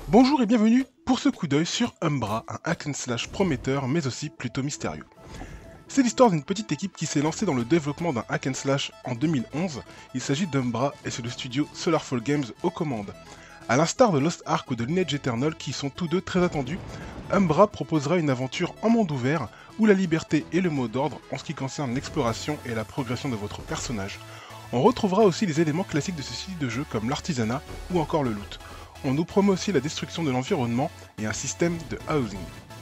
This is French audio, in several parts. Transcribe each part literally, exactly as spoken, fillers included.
Bonjour et bienvenue pour ce coup d'œil sur Umbra, un hack and slash prometteur mais aussi plutôt mystérieux. C'est l'histoire d'une petite équipe qui s'est lancée dans le développement d'un hack and slash en deux mille onze. Il s'agit d'Umbra et c'est le studio Solarfall Games aux commandes. A l'instar de Lost Ark ou de Lineage Eternal qui sont tous deux très attendus, Umbra proposera une aventure en monde ouvert où la liberté est le mot d'ordre en ce qui concerne l'exploration et la progression de votre personnage. On retrouvera aussi les éléments classiques de ce style de jeu comme l'artisanat ou encore le loot. On nous promet aussi la destruction de l'environnement et un système de housing.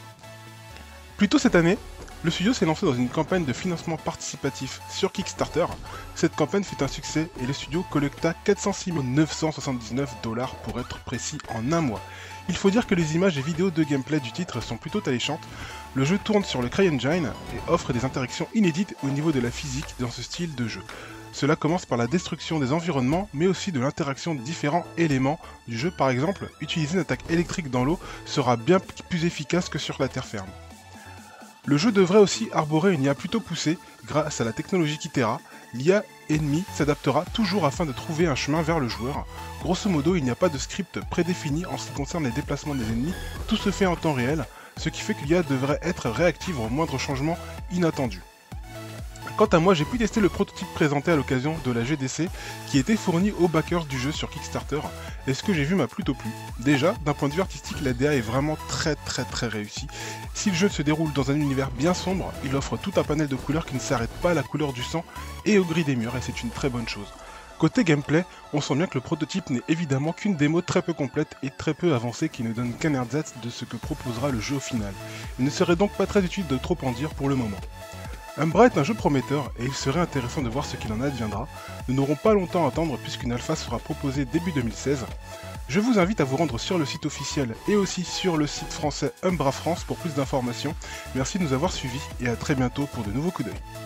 Plus tôt cette année, le studio s'est lancé dans une campagne de financement participatif sur Kickstarter. Cette campagne fut un succès et le studio collecta quatre cent six mille neuf cent soixante-dix-neuf dollars pour être précis en un mois. Il faut dire que les images et vidéos de gameplay du titre sont plutôt alléchantes. Le jeu tourne sur le CryEngine et offre des interactions inédites au niveau de la physique dans ce style de jeu. Cela commence par la destruction des environnements, mais aussi de l'interaction de différents éléments du jeu. Par exemple, utiliser une attaque électrique dans l'eau sera bien plus efficace que sur la terre ferme. Le jeu devrait aussi arborer une I A plutôt poussée grâce à la technologie Kitera. L'I A ennemie s'adaptera toujours afin de trouver un chemin vers le joueur. Grosso modo, il n'y a pas de script prédéfini en ce qui concerne les déplacements des ennemis, tout se fait en temps réel, ce qui fait que l'I A devrait être réactive aux moindres changements inattendus. Quant à moi, j'ai pu tester le prototype présenté à l'occasion de la G D C qui était fourni aux backers du jeu sur Kickstarter et ce que j'ai vu m'a plutôt plu. Déjà, d'un point de vue artistique, la D A est vraiment très très très réussie. Si le jeu se déroule dans un univers bien sombre, il offre tout un panel de couleurs qui ne s'arrête pas à la couleur du sang et au gris des murs et c'est une très bonne chose. Côté gameplay, on sent bien que le prototype n'est évidemment qu'une démo très peu complète et très peu avancée qui ne donne qu'un ersatz de ce que proposera le jeu au final. Il ne serait donc pas très utile de trop en dire pour le moment. Umbra est un jeu prometteur et il serait intéressant de voir ce qu'il en adviendra. Nous n'aurons pas longtemps à attendre puisqu'une alpha sera proposée début deux mille seize. Je vous invite à vous rendre sur le site officiel et aussi sur le site français Umbra France pour plus d'informations. Merci de nous avoir suivis et à très bientôt pour de nouveaux coups d'œil.